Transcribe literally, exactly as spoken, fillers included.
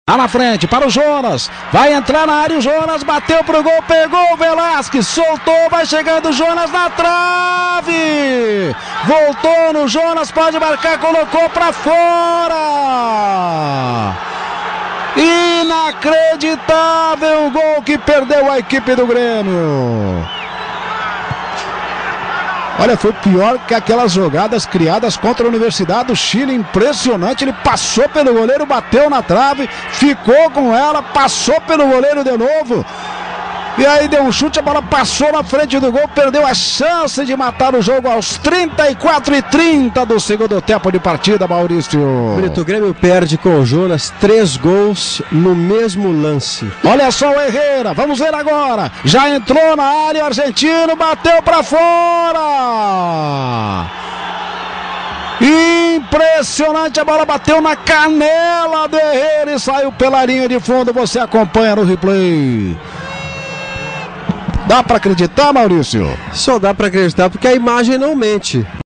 Lá na frente para o Jonas, vai entrar na área o Jonas, bateu pro gol, pegou o Velasquez, soltou, vai chegando o Jonas na trave, voltou no Jonas, pode marcar, colocou pra fora, inacreditável gol que perdeu a equipe do Grêmio. Olha, foi pior que aquelas jogadas criadas contra a Universidade do Chile, impressionante, ele passou pelo goleiro, bateu na trave, ficou com ela, passou pelo goleiro de novo, e aí deu um chute, a bola passou na frente do gol, perdeu a chance de matar o jogo aos trinta e quatro e trinta do segundo tempo de partida, Maurício. Brito, o Grêmio perde com o Jonas três gols no mesmo lance. Olha só o Herrera, vamos ver agora, já entrou na área o argentino, bateu para fora. Impressionante, a bola bateu na canela do Herrera e saiu pela linha de fundo, você acompanha no replay. Dá para acreditar, Maurício? Só dá para acreditar porque a imagem não mente.